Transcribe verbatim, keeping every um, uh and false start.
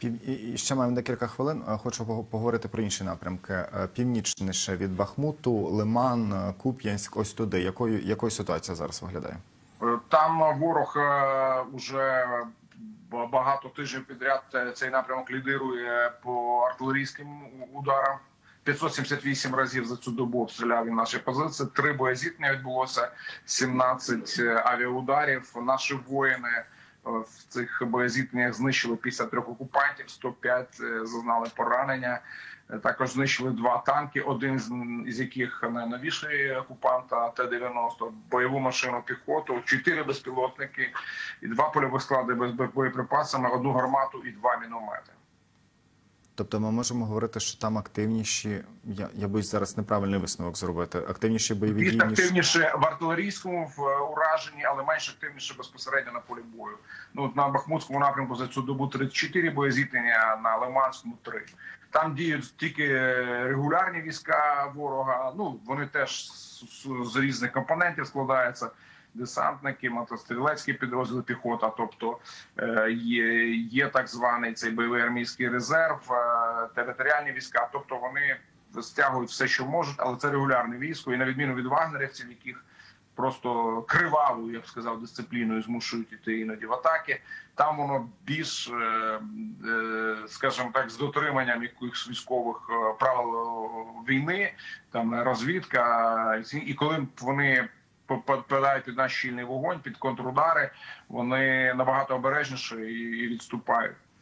І ще маємо декілька хвилин. Хочу поговорити про інші напрямки. Північніше від Бахмуту, Лиман, Куп'янськ, ось туди. Якою, якою ситуація зараз виглядає? Там ворог вже багато тижнів підряд цей напрямок лідирує по артилерійським ударам. п'ятсот сімдесят вісім разів за цю добу обстріляв він наші позиції. Три боєзіткнення відбулося, сімнадцять авіаударів. Наші воїни в цих боєзіткненнях знищили п'ятдесят три окупантів, сто п'ять зазнали поранення. Також знищили два танки, один з яких найновіший окупанта Т дев'яносто, бойову машину піхоту, чотири безпілотники і два польових склади без боєприпасами, одну гармату і два міномети. Тобто ми можемо говорити, що там активніші, я, я боюсь зараз неправильний висновок зробити, активніші бойові дії, ніж... Активніше в артилерійському, в ураженні, але менш активніше безпосередньо на полі бою. Ну, от на Бахмутському напрямку за цю добу тридцять чотири боєзіткнення, на Лиманському – три. Там діють тільки регулярні війська ворога, ну, вони теж з, з різних компонентів складаються. Десантники, мотострілецькі підрозділи, піхота, тобто є, є так званий цей бойовий армійський резерв, територіальні війська, тобто вони стягують все, що можуть, але це регулярне військо, і на відміну від вагнерівців, яких просто кривавою, я б сказав, дисципліною змушують іти іноді в атаки, там воно більш, скажімо так, з дотриманням якихось військових правил війни, там розвідка, і коли вони попадають під наш щільний вогонь, під контрудари, вони набагато обережніше і відступають.